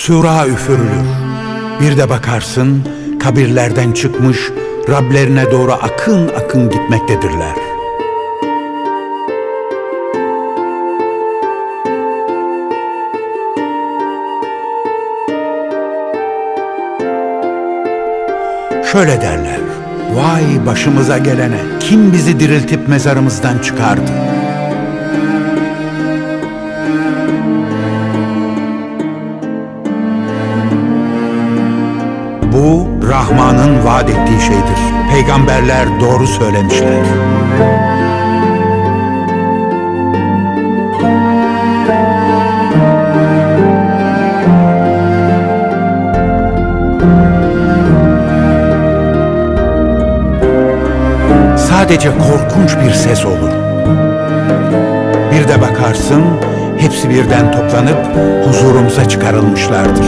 Sura üfürülür. Bir de bakarsın kabirlerden çıkmış, Rablerine doğru akın akın gitmektedirler. Şöyle derler: vay başımıza gelene, kim bizi diriltip mezarımızdan çıkardı? Bu Rahman'ın vaat ettiği şeydir. Peygamberler doğru söylemişler. Sadece korkunç bir ses olur. Bir de bakarsın hepsi birden toplanıp huzurumuza çıkarılmışlardır.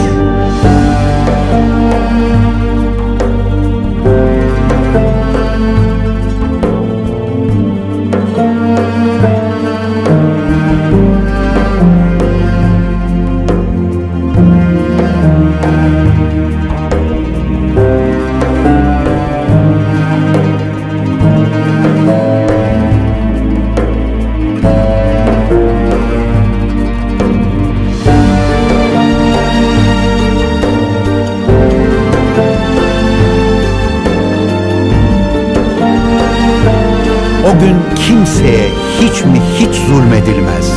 O gün kimseye hiç mi hiç zulmedilmez.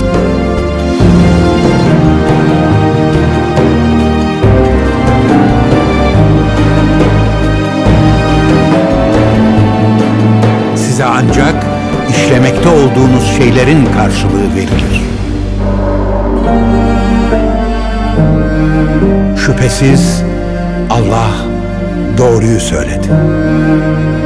Size ancak işlemekte olduğunuz şeylerin karşılığı verilir. Şüphesiz Allah doğruyu söyledi.